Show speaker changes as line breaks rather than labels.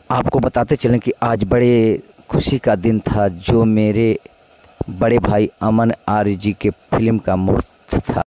आपको बताते चलें कि आज बड़े खुशी का दिन था, जो मेरे बड़े भाई अमन आर्य जी के फिल्म का मुहूर्त था।